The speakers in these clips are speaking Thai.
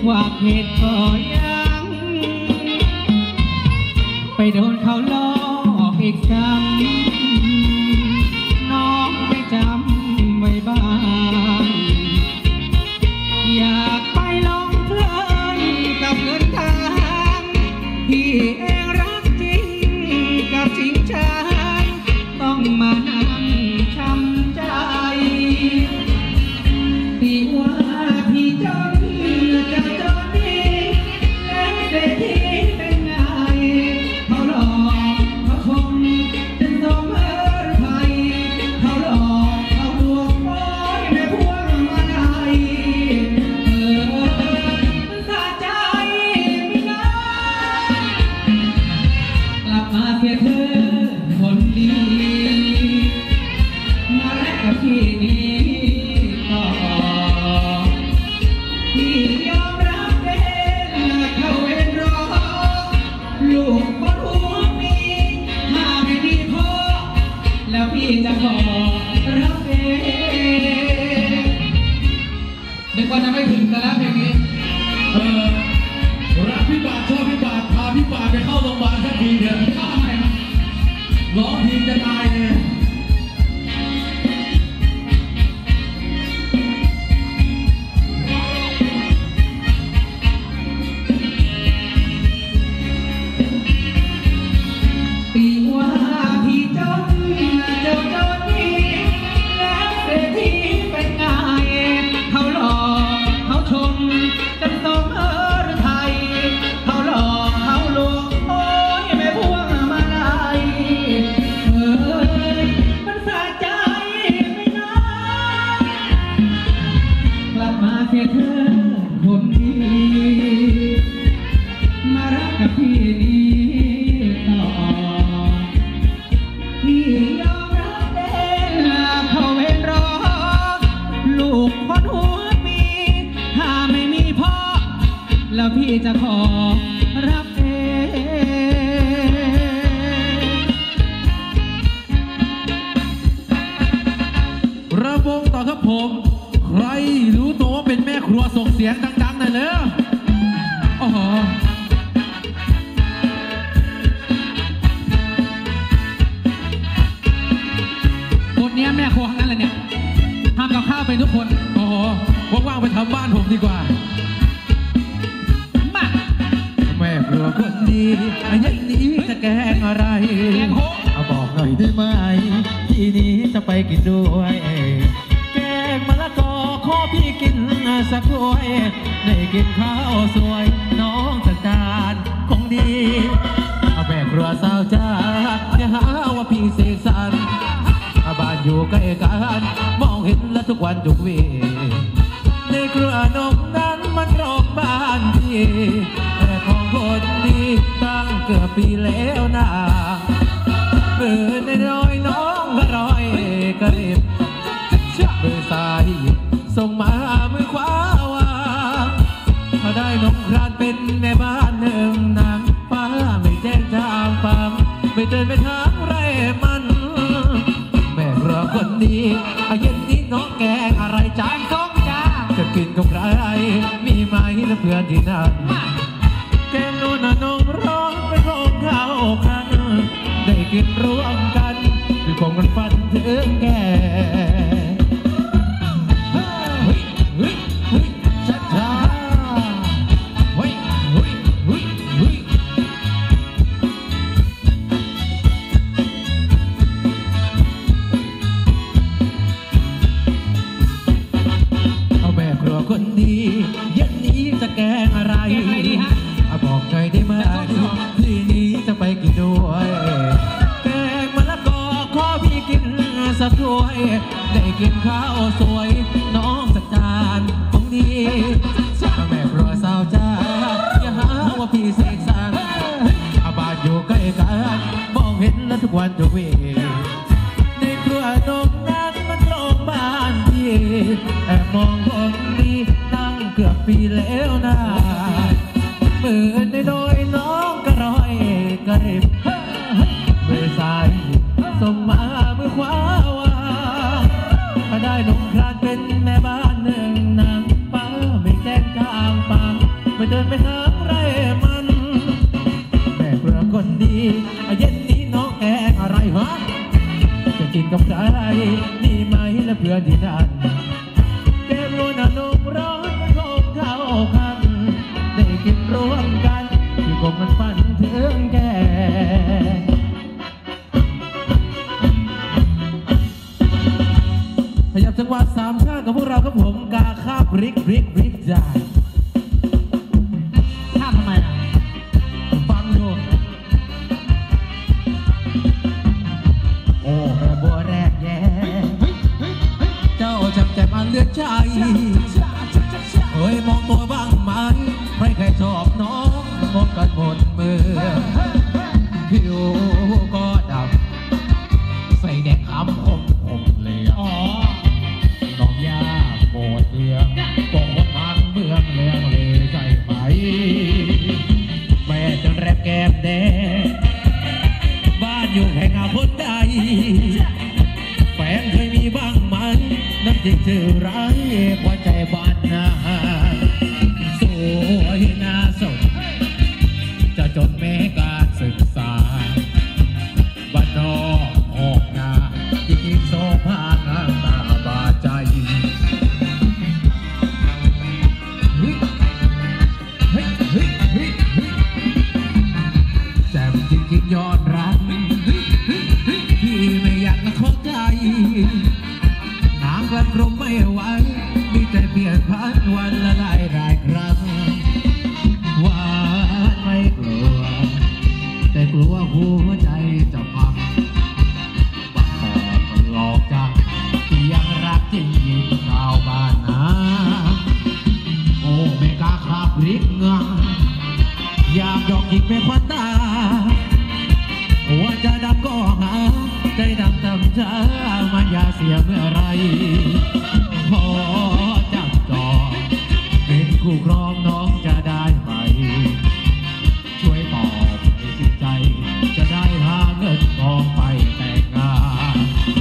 ว่าเพศก็ยังไปโดนเขาหลอกอีกครั้งน้องไม่จำไว้บ้างอยากไปลองเพลินกับเงินทางพี่เองรักจริงกับจริงชังต้องมานั่งช้ำใจพี่ว่าพี่จนจะจนนี้แล้วเศรษฐีเป็นไงเขาหลอกเขาคงจะสมเออไทยเขาหลอกเขาลวงโอ้ยแม่พวงมาลัยมันสะใจไม่น้อยกลับมาเสียเธอคนดีมาแลกกับพี่นี้ต่อพี่ยอมรับเองเข้าเวรรอลูกบนหัวมีถ้าไม่มีพ่อแล้วพี่จะขอรับเองนึกว่าจะไม่ถึงแต่แล้วเพลงนี้รักพี่บาทชอบพี่บาทพาพี่บาทไปเข้าโรงพยาบาลสักทีเถอะทำไมครับร้องทีจะตายเลยปีว่าพี่จนเจ้าจนนี้แล้วเศรษฐีเป็นไงเขาหลอกเขาชมจนต้องเออไทยเขาหลอกเขาลวงโอ้ยแม่พวงมาลัยมันสะใจไม่น้อยกลับมาเสียเธอคนดีมารักกับพี่นี้ต่อพี่ยอมรับเองเขาเวรรอลูกคนหัวปีถ้าไม่มีพ่อแล้วพี่จะขอรับเองระวงต่อครับผมใครรู้ตัวว่าเป็นแม่ครัวส่งเสียงดังๆหน่อยเลยโอ้โหคนนี้แม่ครัวทั้งนั้นเลยเนี่ยทำกับข้าวเป็นทุกคนโอ้โหว่างๆไปทำบ้านผมดีกว่ามาแม่ครัวคนดีอย่างนี้จะแกงอะไรแกงโฮเอาบอกหน่อยได้ไหมทีนี้จะไปกินด้วยแกงมะละกอขอพี่กินสักถ้วยได้กินข้าวสวยน้องสักจานของดีเอาแม่ครัวสาวจ้าอย่าหาว่าพี่เสกสรรบ้านอยู่ใกล้กันมองเห็นแล้วทุกวันทุกวีในครัวนมนั้นมันรอบบ้านพี่แต่ของคนดีตั้งเกือบปีแล้วนะในน้อยน้องก็รอยกระริบมือซ้ายส่งมามือขวาวางพอได้นมครานเป็นแม่บ้านหนึ่งนางป้าไม่แจ้งทางฟังไม่เดินไปทางไรมันแม่ครัวคนดีเย็นนี้น้องแกงอะไรจานส้มจ้าจะกินกับใครมีไหมและเพื่อนที่นั่นแกงโน่นน้องร้องไปของเขาคันได้กินร่วมกันคือคงกันฟันถึงแก่ช้าๆเฮ้ยเอาแม่ครัวคนดีเย็นนี้จะแกงอะไรบอกหน่อยได้ไหมทีนี้จะไปกินด้วยแกงมะละกอขอพี่กินสักถ้วยได้กินข้าวสวยน้องสักจานของดีแม่ครัวสาวจ้าอย่าหาว่าพี่เสกสรรบ้านอยู่ใกล้กันมองเห็นแล้วทุกวันทุกวีในครัวนมนั้นมันโรงบ้านพี่แอบมองคนดีตั้งเกือบปีแล้วนะมือในโดยน้องก็รอยกระริบมือซ้ายส่งมามือขวาวางพอได้นมครานเป็นแม่บ้านหนึ่งนางป้าไม่แจ้งทางฟังดินไปหาไรมันแม่เพื่อคนดีเย็นนี้น้องแอกอะไรวะจะกินกับใครนี่ไหมและเพื่อนที่นั่นเกมลุยนมร้อนมันคงเข้ากันได้กินร่วมกันที่คงมันฝันถึงแก่ขยับจังหวะสามชาติกับพวกเราครับผมกาคาบริกจ่ายท่าทำไมอ่ะฟังอยู่โอ้แม่บัวแรกแย่เจ้าจำใจมันเลือดใจเฮ้ยมองตัวบ้างไหมใครใครชอบน้องมองกันหมดมือผิวก็ดำใส่แดงคำคมเลยอ๋อน้องยาโบดเดียงบอกว่าทางเมืองเลี้ยงเลยใจไหมแม่จนแรบแก้มแดงบ้านอยู่แห่งอาพุทธใดแฟนเคยมีบ้างไหมน้ำจริงชื่อไรหัวใจบ้านนาสวยน่าสนจะจนแม้การศึกษาบ้านนอกออกนายิ่งโซภางามตาบาใจแจ่มจริงๆยอดรักพี่ไม่อยากละเข้าใจน้ำกระพรมไม่ไหวมีแต่เปลี่ยนพันวันละหลายครั้งหวานไม่กลัวแต่กลัวหัวใจจะพังบางคนหลอกจังที่ยังรักจริงยิ่งชาวบ้านนาโอ้ไม่กล้าขับริกงาอยากยอกหยิกเป็นควันตาหัวจะดำก็หาใจดำตำจ้ามันอย่าเสียเมื่อไรพอจับจองเป็นคู่ครองน้องจะได้ไหมช่วยตอบให้สิใจจะได้หาเงินทองไปแต่งงาน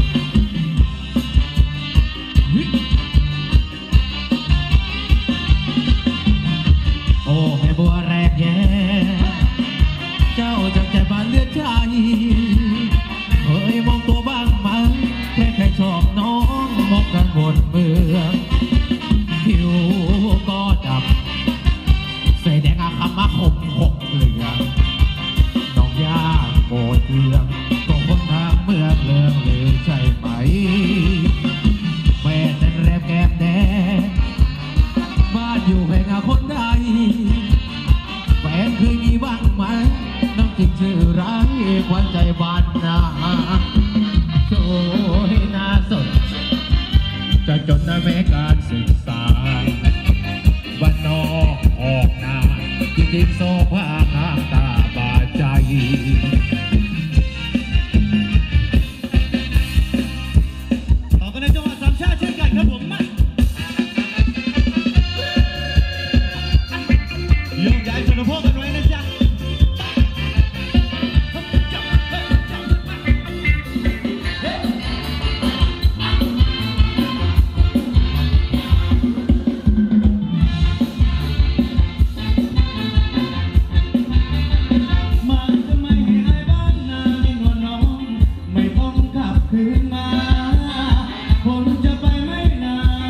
โอ้แม่บัวแรกแย่เจ้าจังใจบ้านเลือดใจเฮ้ยมองตัวบ้างไหมแค่ใครชอบน้องมองกันบนเมืองผิวก็ดำใส่แดงอาคำมาคมเหลืองน้องยาโกรธเรื่องก็คนทางเมืองเลืองเลยใช่ไหมแม่แต่แรบแก้มแดงบ้านอยู่แห่งอาคนใดแฟนเคยมีบ้างไหมน้ำจริงชื่อไรควันใจบ้านนาโชยน่าสนจะจนนะแม้การศึกษาบ้านนอกออกนาจริงๆโซภางามตาบาใจต่อกันในจังหวัดสามชาติเช่นกันครับผมมาโยกย้ายส่วนพวกกันไว้นะจ๊ะ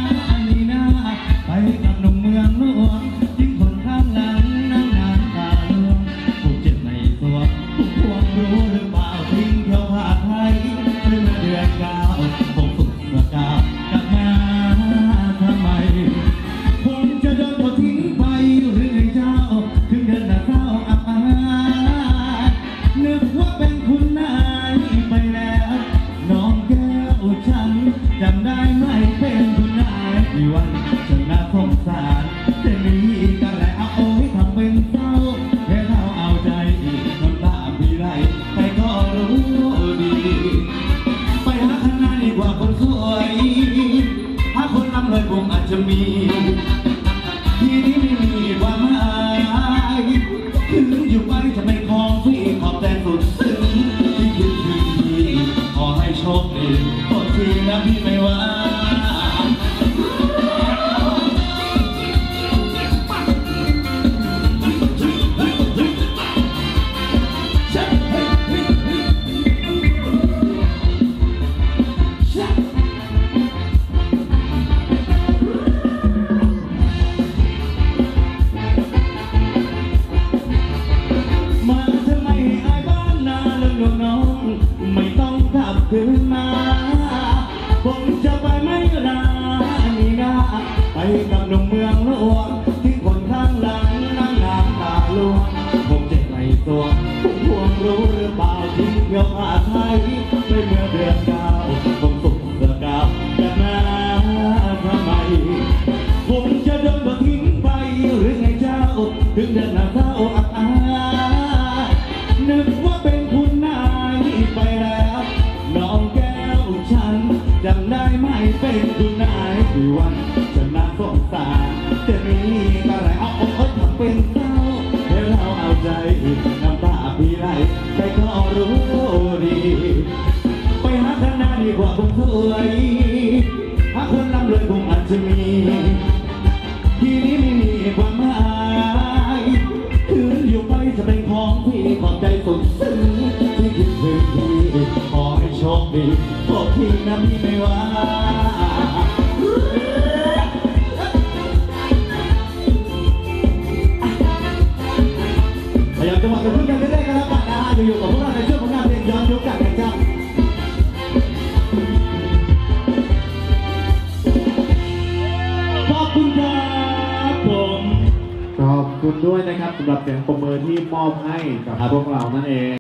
ไปกับหนุ่มเมืองหลวงทิ้งคนข้างหลังนั่งนานตาถึงเรื่องน้ำเศร้าอับอายนึกว่าเป็นคุณนายไปแล้วน้องแก้วฉันจำได้ไหมเป็นคุณนายที่วันจะน่าสงสารจะมีอะไรเอาทำเป็นเศร้าให้เราเอาใจน้ำตาพี่ไหลใครก็รู้ดีไปหาข้างหน้าดีกว่าผมสวยหาคนร่ำรวยคงอาจจะมีทีนี้ไม่มีความหมายคืนอยู่ไปจะเป็นของพี่ขอบใจสุดซึ้งที่คิดถึงพี่ขอให้โชคดีโทษทีนะพี่ไม่ว่าพยายามจะมาเป็นเพื่อนกันเรื่อยๆกันแล้วกันนะฮะจะอยู่กับพวกเราในช่วงของงานเพลงย้อนยุคกันนะครับขอบคุณครับผมขอบคุณด้วยนะครับสำหรับเสียงปรบมือที่มอบให้กับพวกเรานั่นเอง